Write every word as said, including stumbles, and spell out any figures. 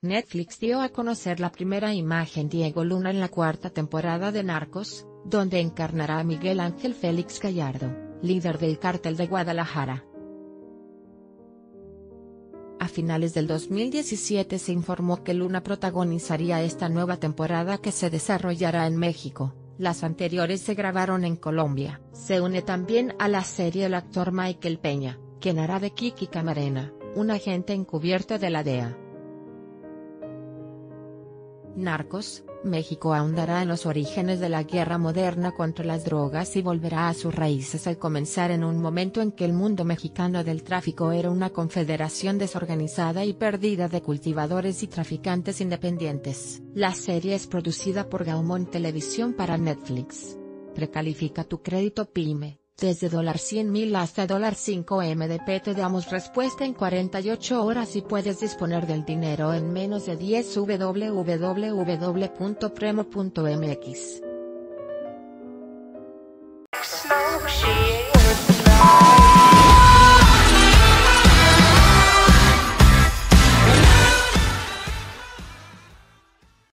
Netflix dio a conocer la primera imagen de Diego Luna en la cuarta temporada de Narcos, donde encarnará a Miguel Ángel Félix Gallardo, líder del Cártel de Guadalajara. A finales del dos mil diecisiete se informó que Luna protagonizaría esta nueva temporada que se desarrollará en México. Las anteriores se grabaron en Colombia. Se une también a la serie el actor Michael Peña, quien hará de Kiki Camarena, un agente encubierto de la D E A. Narcos, México ahondará en los orígenes de la guerra moderna contra las drogas y volverá a sus raíces al comenzar en un momento en que el mundo mexicano del tráfico era una confederación desorganizada y perdida de cultivadores y traficantes independientes. La serie es producida por Gaumont Televisión para Netflix. Precalifica tu crédito PYME. Desde cien mil hasta cinco M D P te damos respuesta en cuarenta y ocho horas y puedes disponer del dinero en menos de diez. w w w punto premo punto m x